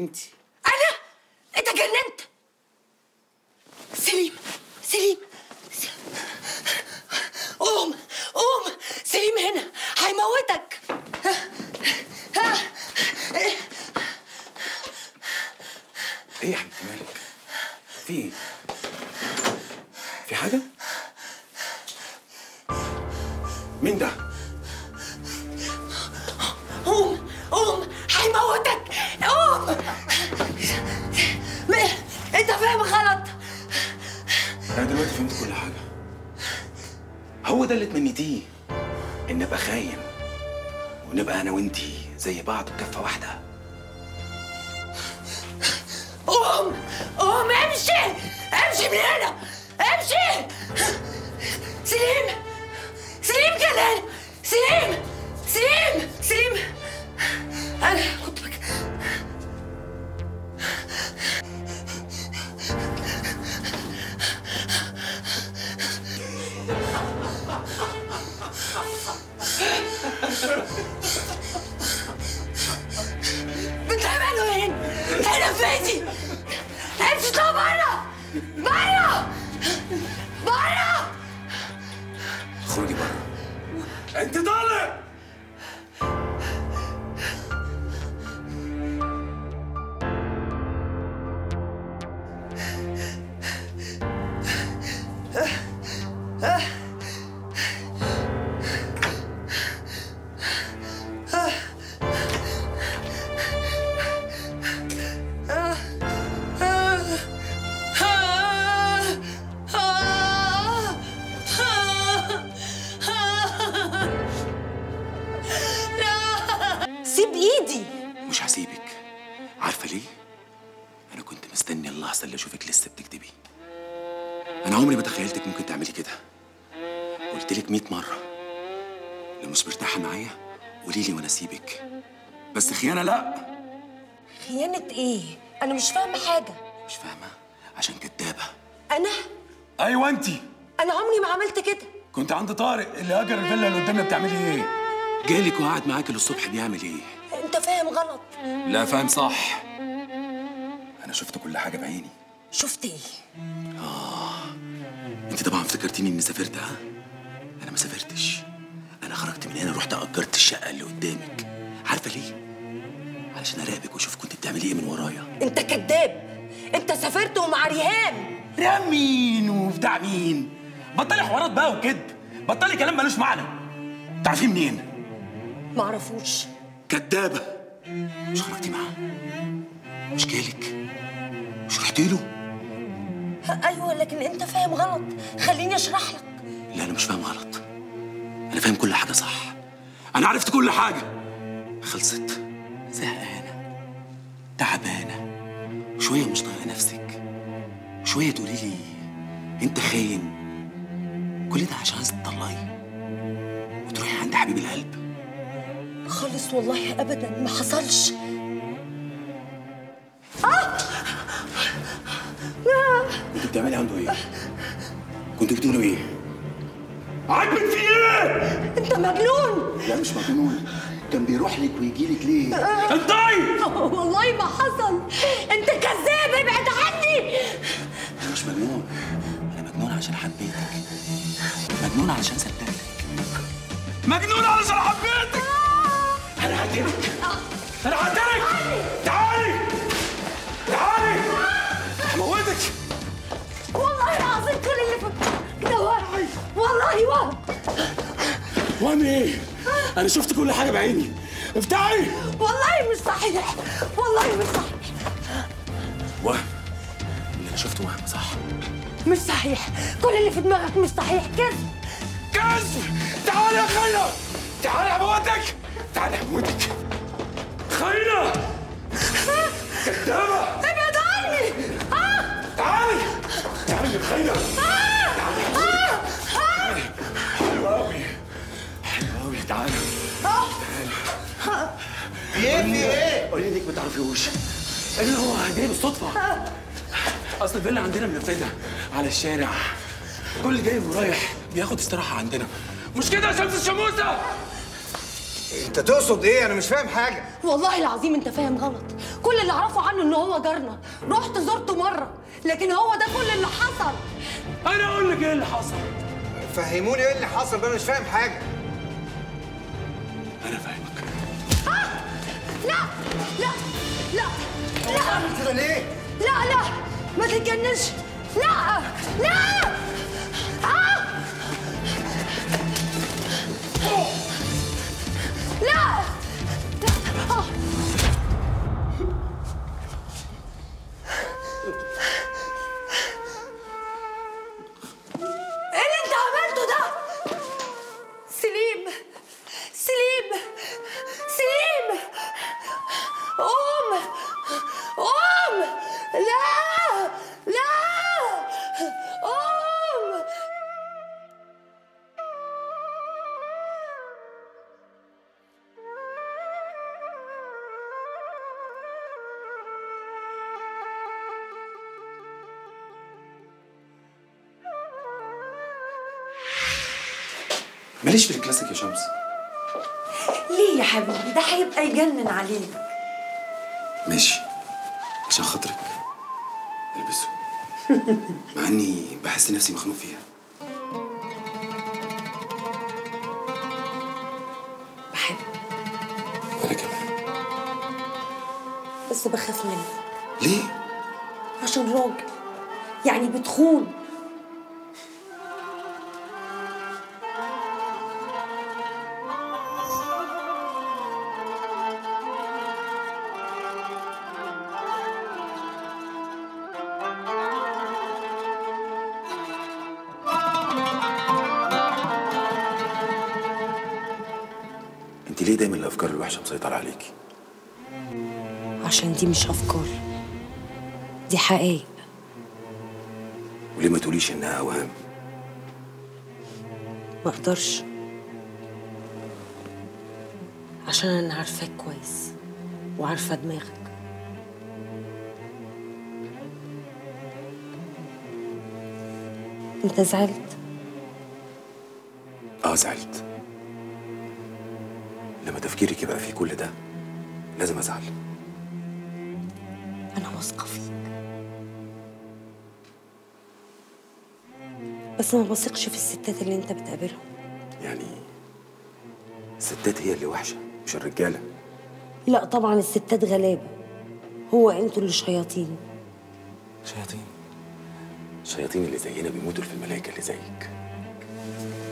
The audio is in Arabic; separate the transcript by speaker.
Speaker 1: انت؟
Speaker 2: انا؟ انت جننت؟ سليم سليم قوم قوم، سليم هنا هيموتك.
Speaker 3: ايه يا حبيبتي مالك؟ في ايه؟ في حاجة؟ مين ده؟
Speaker 2: قوم قوم هيموتك، قوم. انت فاهم غلط.
Speaker 3: انا دلوقتي فهمت كل حاجة. هو ده اللي تمنيتيه، ان ابقى خاين ونبقى انا وانتي زي بعض بكفة واحدة.
Speaker 2: قوم قوم، امشي امشي من هنا، امشي. سليم سليم كلام، سليم سليم سليم. انا كنت بتعملوا ايه هنا في بيتي؟ امشي طلع بره بره بره.
Speaker 3: اخرجي بره. انت طالع.
Speaker 2: سيب ايدي.
Speaker 3: مش هسيبك. عارفة ليه؟ أنا كنت مستني اللحظة اللي أشوفك لسه بتكدبي. أنا عمري ما تخيلتك ممكن تعملي كده. قلت لك 100 مرة لو مش مرتاحة معايا قولي لي وأنا أسيبك. بس خيانة لأ.
Speaker 2: خيانة ايه؟ انا مش فاهمة حاجة.
Speaker 3: مش فاهمة؟ عشان كدابة.
Speaker 2: انا؟
Speaker 3: أيوة أنتي.
Speaker 2: انا عمري ما عملت كده.
Speaker 3: كنت عند طارق اللي هاجر الفيلا اللي قدامنا. بتعملي إيه؟ جالك وقعد معاكي للصبح بيعمل إيه؟
Speaker 2: انت فاهم غلط.
Speaker 3: لا فاهم صح. أنا شفت كل حاجة بعيني.
Speaker 2: شفت ايه؟
Speaker 3: انت طبعا افتكرتيني اني سافرت. ها؟ انا ما سافرتش. انا خرجت من هنا رحت اجرت الشقه اللي قدامك. عارفه ليه؟ علشان اراقبك واشوف كنت بتعملي ايه من ورايا.
Speaker 2: انت كذاب. انت سافرت ومع ريهام.
Speaker 3: ريهام مين وبتاع مين؟ بطلي حوارات بقى وكذب. بطلي كلام ملوش معنى. تعرفيه منين؟
Speaker 2: معرفوش.
Speaker 3: كدابه. مش خرجتي معاه؟ مش جالك؟ مش رحتي له؟
Speaker 2: ايوه لكن انت فاهم غلط. خليني اشرح لك.
Speaker 3: لا انا مش فاهم غلط. انا فاهم كل حاجه صح. انا عرفت كل حاجه. خلصت. زهقانه تعبانه شويه مش طايقه نفسك. شويه تقولي لي انت خاين. كل ده عشان عايزه تطلعي وتروحي عند حبيب القلب.
Speaker 2: خالص والله ابدا ما حصلش.
Speaker 3: كنت بتعملي عنده ايه؟ كنت بتقولوا ايه؟ عاجبك في ايه؟
Speaker 2: انت مجنون.
Speaker 3: لا مش مجنون. كان بيروح لك ويجي لك ليه؟ انتي!
Speaker 2: والله ما حصل. انت كذاب، ابعد عني.
Speaker 3: انا مش مجنون. انا مجنون عشان حبيتك. مجنون علشان صدقتك. مجنون علشان حبيتك. انا هقتلك. انا هقتلك. تعالي تعالي هموتك.
Speaker 2: والله العظيم كل اللي في كده وهم. والله وهم.
Speaker 3: وهم ايه؟ انا شفت كل حاجه بعيني. افتحي.
Speaker 2: والله مش صحيح. والله مش صحيح.
Speaker 3: وهم. اللي انا شفته وهم صح.
Speaker 2: مش صحيح. كل اللي في دماغك مش صحيح. كذب
Speaker 3: كذب. تعالي يا خينا. تعالي هموتك. تعالي هموتك. خينا كدابه.
Speaker 2: ابعد عني.
Speaker 3: تعالي تعالي يا خينا. تعالي. حلوة أوي. حلوة أوي. تعالي.
Speaker 4: في ايه؟
Speaker 3: قولي لك ما تعرفيهوش. اللي هو جاي بالصدفة. أصل الفيلا عندنا منفذة على الشارع. كل اللي جاي ورايح بياخد استراحة عندنا. مش كده يا شمس الشموسة؟
Speaker 4: انت تقصد ايه؟ انا مش فاهم حاجه.
Speaker 2: والله العظيم انت فاهم غلط. كل كل اللي اعرفه عنه ان هو جارنا، رحت زرته مره، لكن هو ده كل اللي حصل.
Speaker 3: انا اقول لك ايه اللي حصل.
Speaker 4: فهموني ايه اللي حصل بقى، انا مش فاهم حاجه.
Speaker 3: انا فاهمك.
Speaker 2: لا لا لا لا
Speaker 4: عامل كده ليه؟
Speaker 2: لا لا ما تتجننش. لا لا لا ايه اللي انت عملته ده؟ سليم سليم سليم، قوم قوم. لا لا قوم.
Speaker 3: ماليش في الكلاسيك يا شمس.
Speaker 2: ليه يا حبيبي؟ ده هيبقى يجنن عليك.
Speaker 3: ماشي عشان خاطرك البسه. مع اني بحس نفسي مخنوق فيها.
Speaker 2: بحب
Speaker 3: وانا كمان.
Speaker 2: بس بخاف منك.
Speaker 3: ليه؟
Speaker 2: عشان راجل، يعني بتخون.
Speaker 3: انت ليه دايما الافكار الوحشه مسيطره عليكي؟
Speaker 2: عشان دي مش افكار، دي حقائق.
Speaker 3: وليه ما تقوليش انها اوهام؟
Speaker 2: ما اقدرش، عشان انا عارفاك كويس وعارفه دماغك. انت زعلت؟
Speaker 3: زعلت. لما تفكيرك يبقى فيه كل ده لازم ازعل.
Speaker 2: انا واثقه فيك، بس ما بثقش في الستات اللي انت بتقابلهم.
Speaker 3: يعني الستات هي اللي وحشه مش الرجاله؟
Speaker 2: لا طبعا الستات غلابه، هو انتوا اللي شياطين.
Speaker 3: شياطين؟ الشياطين اللي زينا بيموتوا في الملائكه اللي زيك.